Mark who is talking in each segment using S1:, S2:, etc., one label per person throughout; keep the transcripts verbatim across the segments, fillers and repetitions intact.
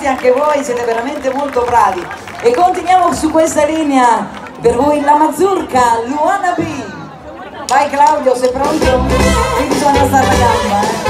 S1: grazie anche voi, siete veramente molto bravi. E continuiamo su questa linea, per voi la mazurka, Luana B. Vai Claudio, sei pronto? Qui bisogna stare la gamba, eh.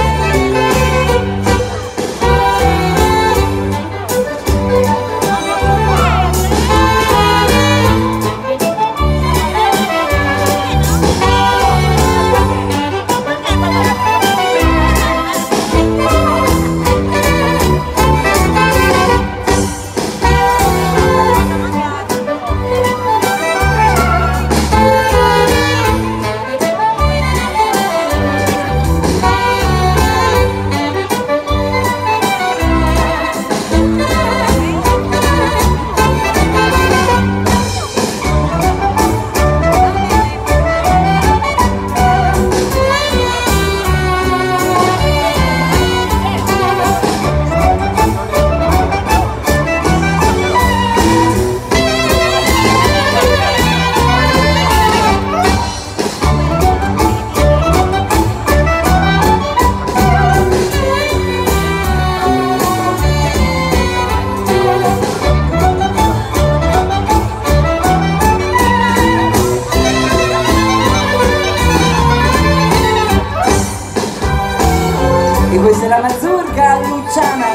S1: E questa è la mazurka Luciana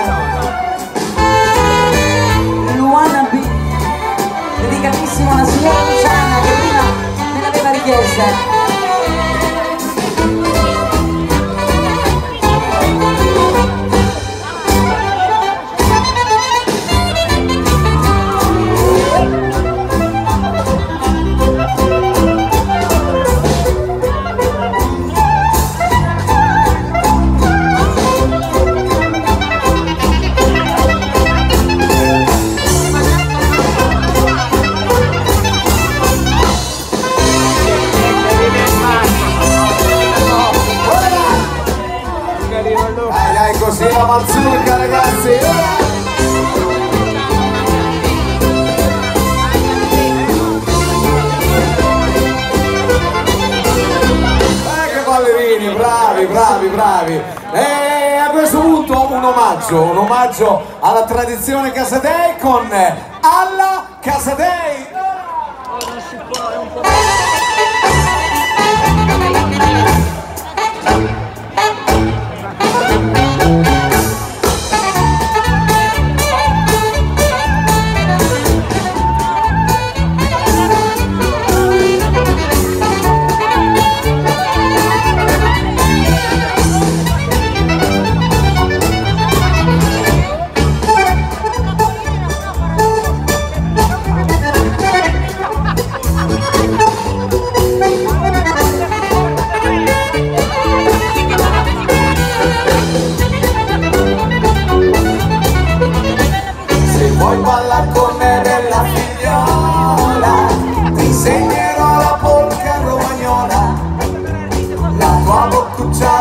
S1: Luana B, dedicatissimo alla signora Luciana che prima me l'aveva richiesta.
S2: Dai, dai, così la mazurka, ragazzi! Eh, che ballerini, bravi, bravi, bravi! E a questo punto un omaggio, un omaggio alla tradizione Casadei con Alla Casadei! Vuoi ballar con me bella figliola, ti insegnerò la polca romagnola, la tua boccuccia